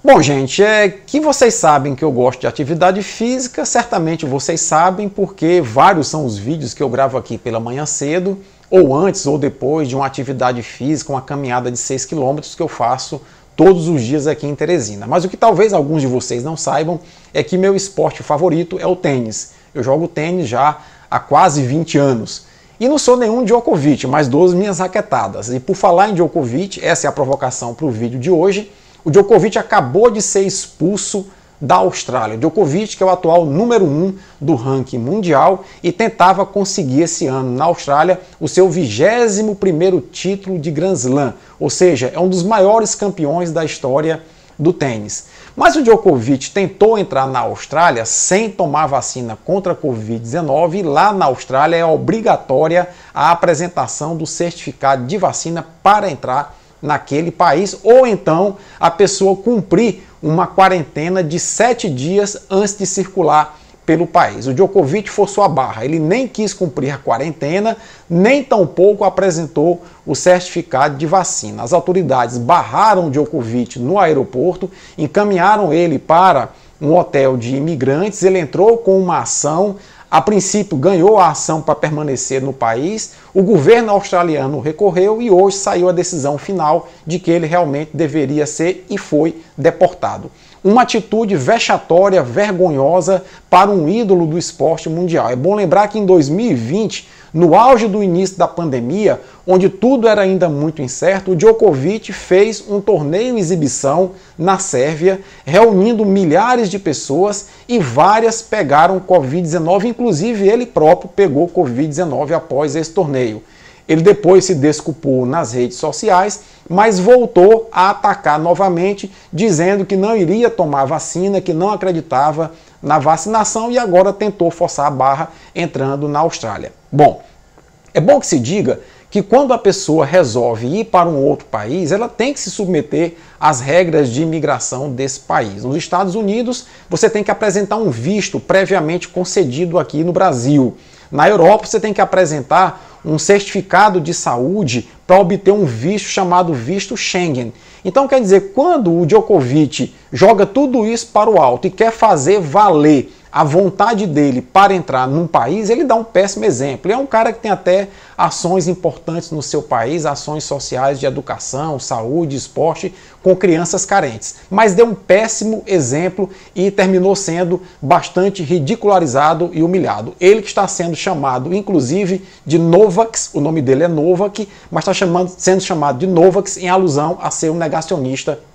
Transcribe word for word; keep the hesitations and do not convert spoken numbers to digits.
Bom, gente, é que vocês sabem que eu gosto de atividade física, certamente vocês sabem, porque vários são os vídeos que eu gravo aqui pela manhã cedo, ou antes ou depois de uma atividade física, uma caminhada de seis quilômetros que eu faço todos os dias aqui em Teresina. Mas o que talvez alguns de vocês não saibam é que meu esporte favorito é o tênis. Eu jogo tênis já há quase vinte anos. E não sou nenhum Djokovic, mas dou as minhas raquetadas. E por falar em Djokovic, essa é a provocação para o vídeo de hoje. O Djokovic acabou de ser expulso da Austrália. Djokovic, que é o atual número um do ranking mundial e tentava conseguir esse ano na Austrália o seu vigésimo primeiro título de Grand Slam, ou seja, é um dos maiores campeões da história do tênis. Mas o Djokovic tentou entrar na Austrália sem tomar vacina contra a covid dezenove e lá na Austrália é obrigatória a apresentação do certificado de vacina para entrar naquele país, ou então a pessoa cumprir uma quarentena de sete dias antes de circular pelo país. O Djokovic forçou a barra, ele nem quis cumprir a quarentena, nem tampouco apresentou o certificado de vacina. As autoridades barraram o Djokovic no aeroporto, encaminharam ele para um hotel de imigrantes, ele entrou com uma ação. A princípio ganhou a ação para permanecer no país, o governo australiano recorreu e hoje saiu a decisão final de que ele realmente deveria ser e foi deportado. Uma atitude vexatória, vergonhosa para um ídolo do esporte mundial. É bom lembrar que em dois mil e vinte, no auge do início da pandemia, onde tudo era ainda muito incerto, o Djokovic fez um torneio exibição na Sérvia, reunindo milhares de pessoas e várias pegaram covid dezenove, inclusive ele próprio pegou covid dezenove após esse torneio. Ele depois se desculpou nas redes sociais, mas voltou a atacar novamente, dizendo que não iria tomar vacina, que não acreditava na vacinação e agora tentou forçar a barra entrando na Austrália. Bom, é bom que se diga que quando a pessoa resolve ir para um outro país, ela tem que se submeter às regras de imigração desse país. Nos Estados Unidos, você tem que apresentar um visto previamente concedido aqui no Brasil. Na Europa, você tem que apresentar um certificado de saúde para obter um visto chamado visto Schengen. Então, quer dizer, quando o Djokovic joga tudo isso para o alto e quer fazer valer a vontade dele para entrar num país, ele dá um péssimo exemplo. Ele é um cara que tem até ações importantes no seu país, ações sociais de educação, saúde, esporte, com crianças carentes. Mas deu um péssimo exemplo e terminou sendo bastante ridicularizado e humilhado. Ele que está sendo chamado, inclusive, de Novaks, o nome dele é Novak, mas está chamando, sendo chamado de Novaks em alusão a ser um negacionista